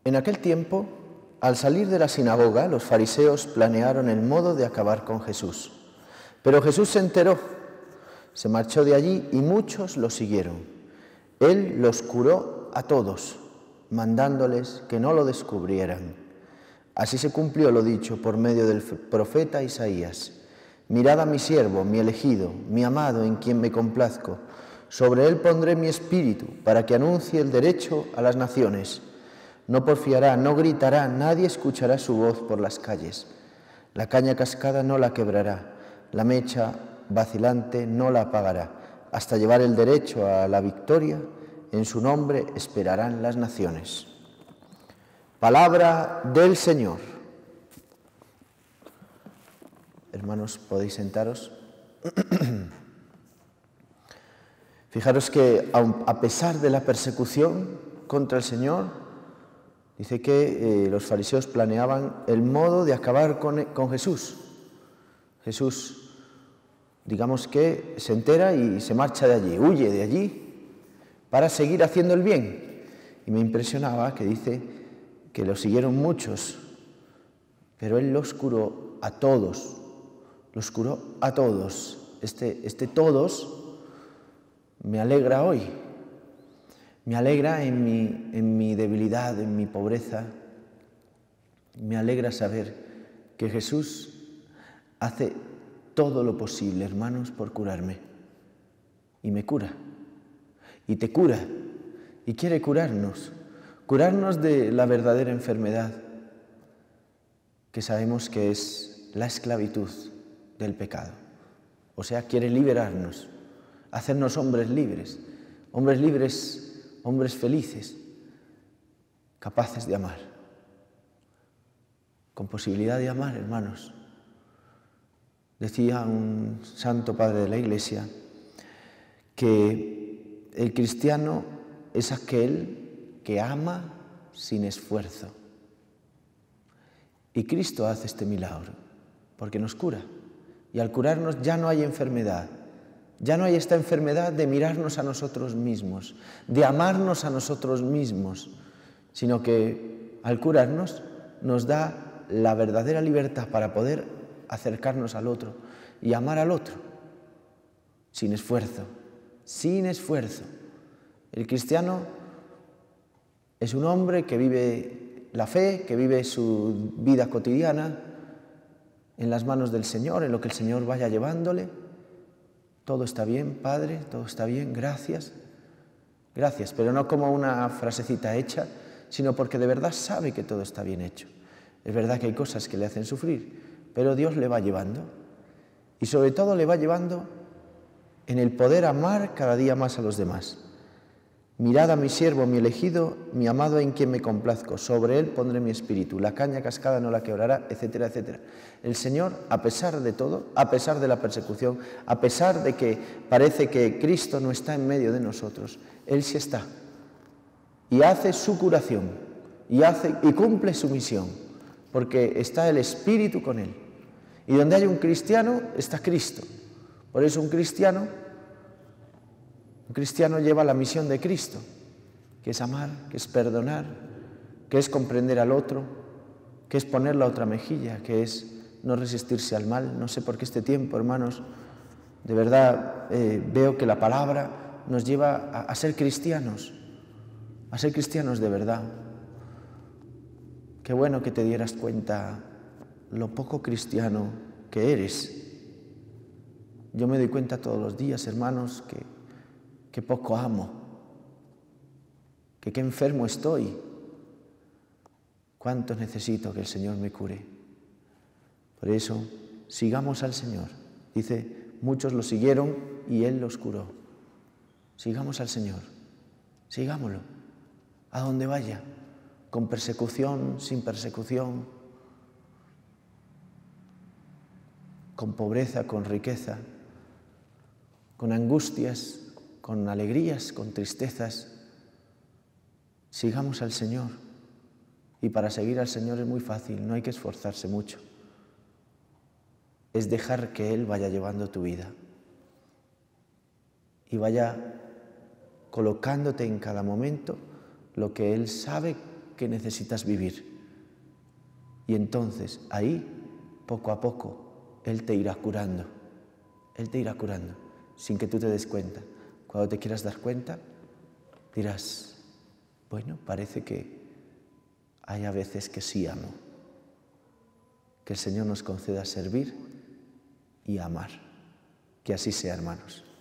En aquel tiempo, al salir de la sinagoga, los fariseos planearon el modo de acabar con Jesús. Pero Jesús se enteró, se marchó de allí y muchos lo siguieron. Él los curó a todos, mandándoles que no lo descubrieran. Así se cumplió lo dicho por medio del profeta Isaías. Mirad a mi siervo, mi elegido, mi amado, en quien me complazco. Sobre él pondré mi espíritu, para que anuncie el derecho a las naciones. No porfiará, no gritará, nadie escuchará su voz por las calles. La caña cascada no la quebrará, la mecha vacilante no la apagará. Hasta llevar el derecho a la victoria, en su nombre esperarán las naciones. Palabra del Señor. Hermanos, podéis sentaros. Fijaros que a pesar de la persecución contra el Señor, dice que los fariseos planeaban el modo de acabar con Jesús. Jesús, digamos que se entera y se marcha de allí, huye de allí para seguir haciendo el bien. Y me impresionaba que dice que lo siguieron muchos, pero Él los curó a todos, los curó a todos. Este todos me alegra hoy, me alegra en mi debilidad, en mi pobreza. Me alegra saber que Jesús hace todo lo posible, hermanos, por curarme. Y me cura, y te cura, y quiere curarnos de la verdadera enfermedad, que sabemos que es la esclavitud del pecado. O sea, quiere liberarnos, hacernos hombres libres, hombres felices, capaces de amar, con posibilidad de amar, hermanos. Decía un santo padre de la Iglesia que el cristiano es aquel que ama sin esfuerzo. Y Cristo hace este milagro, porque nos cura. Y al curarnos ya no hay enfermedad, ya no hay esta enfermedad de mirarnos a nosotros mismos, de amarnos a nosotros mismos, sino que al curarnos nos da la verdadera libertad para poder acercarnos al otro y amar al otro, sin esfuerzo, sin esfuerzo. El cristiano es un hombre que vive la fe, que vive su vida cotidiana en las manos del Señor, en lo que el Señor vaya llevándole. Todo está bien, Padre, todo está bien, gracias. Gracias, pero no como una frasecita hecha, sino porque de verdad sabe que todo está bien hecho. Es verdad que hay cosas que le hacen sufrir, pero Dios le va llevando. Y sobre todo le va llevando en el poder amar cada día más a los demás. Mirad a mi siervo, mi elegido, mi amado en quien me complazco. Sobre él pondré mi espíritu. La caña cascada no la quebrará, etcétera, etcétera. El Señor, a pesar de todo, a pesar de la persecución, a pesar de que parece que Cristo no está en medio de nosotros, Él sí está. Y hace su curación, y cumple su misión, porque está el Espíritu con Él. Y donde hay un cristiano, está Cristo. Por eso un cristiano lleva la misión de Cristo, que es amar, que es perdonar, que es comprender al otro, que es poner la otra mejilla, que es no resistirse al mal. No sé por qué este tiempo, hermanos, de verdad veo que la palabra nos lleva a ser cristianos de verdad. Qué bueno que te dieras cuenta lo poco cristiano que eres. Yo me doy cuenta todos los días, hermanos, que poco amo, que qué enfermo estoy, cuánto necesito que el Señor me cure. Por eso, sigamos al Señor. Dice, muchos lo siguieron y Él los curó. Sigamos al Señor, sigámoslo, a donde vaya, con persecución, sin persecución, con pobreza, con riqueza, con angustias, con alegrías, con tristezas. Sigamos al Señor. Y para seguir al Señor es muy fácil, no hay que esforzarse mucho. Es dejar que Él vaya llevando tu vida y vaya colocándote en cada momento lo que Él sabe que necesitas vivir. Y entonces ahí, poco a poco, Él te irá curando. Él te irá curando, sin que tú te des cuenta. Cuando te quieras dar cuenta, dirás, bueno, parece que hay a veces que sí amo. Que el Señor nos conceda servir y amar. Que así sea, hermanos.